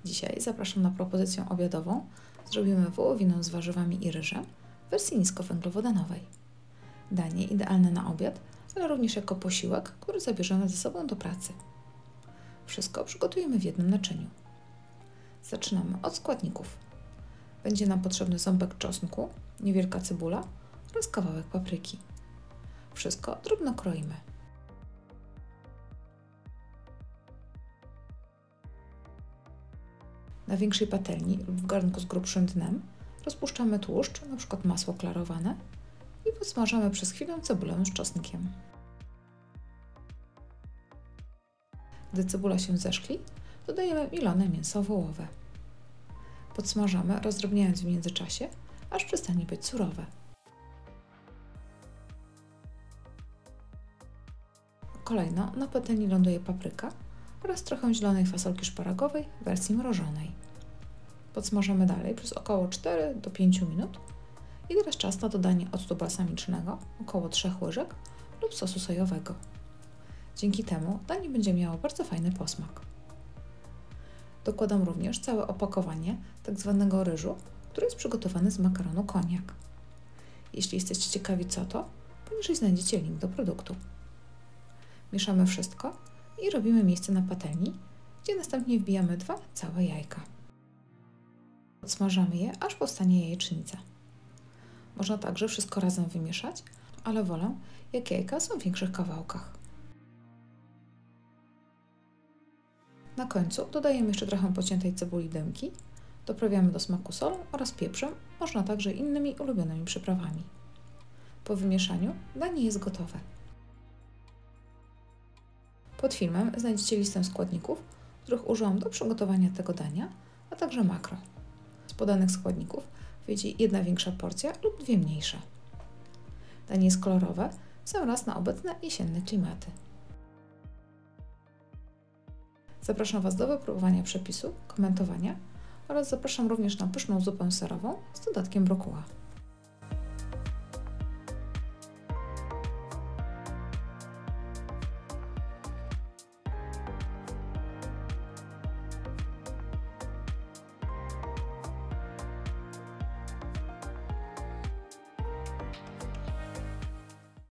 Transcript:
Dzisiaj zapraszam na propozycję obiadową. Zrobimy wołowinę z warzywami i ryżem w wersji niskowęglowodanowej. Danie idealne na obiad, ale również jako posiłek, który zabierzemy ze sobą do pracy. Wszystko przygotujemy w jednym naczyniu. Zaczynamy od składników. Będzie nam potrzebny ząbek czosnku, niewielka cebula oraz kawałek papryki. Wszystko drobno kroimy. Na większej patelni lub w garnku z grubszym dnem rozpuszczamy tłuszcz, np. masło klarowane i podsmażamy przez chwilę cebulę z czosnkiem. Gdy cebula się zeszkli, dodajemy milone mięso wołowe. Podsmażamy, rozdrobniając w międzyczasie, aż przestanie być surowe. Kolejno na patelni ląduje papryka oraz trochę zielonej fasolki szparagowej w wersji mrożonej. Podsmażamy dalej przez około 4 do 5 minut i teraz czas na dodanie octu balsamicznego, około 3 łyżek lub sosu sojowego. Dzięki temu danie będzie miało bardzo fajny posmak. Dokładam również całe opakowanie tzw. ryżu, który jest przygotowany z makaronu koniak. Jeśli jesteście ciekawi co to, poniżej znajdziecie link do produktu. Mieszamy wszystko i robimy miejsce na patelni, gdzie następnie wbijamy 2 całe jajka. Odsmażamy je, aż powstanie jajecznica. Można także wszystko razem wymieszać, ale wolę, jak jajka są w większych kawałkach. Na końcu dodajemy jeszcze trochę pociętej cebuli dymki, doprawiamy do smaku solą oraz pieprzem, można także innymi ulubionymi przyprawami. Po wymieszaniu danie jest gotowe. Pod filmem znajdziecie listę składników, których użyłam do przygotowania tego dania, a także makro. Z podanych składników wyjdzie jedna większa porcja lub 2 mniejsze. Danie jest kolorowe, w sam raz na obecne jesienne klimaty. Zapraszam Was do wypróbowania przepisu, komentowania oraz zapraszam również na pyszną zupę serową z dodatkiem brokuła.